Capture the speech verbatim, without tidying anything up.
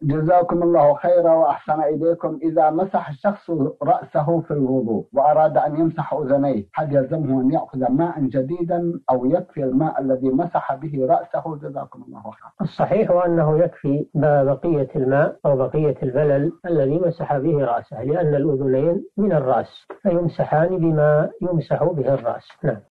جزاكم الله خيرا وأحسن إليكم. إذا مسح الشخص رأسه في الوضوء وأراد أن يمسح أذنيه، هل يلزمه أن يأخذ ماء جديدا أو يكفي الماء الذي مسح به رأسه؟ جزاكم الله خيرا. الصحيح هو أنه يكفي بقية الماء أو بقية البلل الذي مسح به رأسه، لأن الأذنين من الرأس فيمسحان بما يمسح به الرأس. نعم.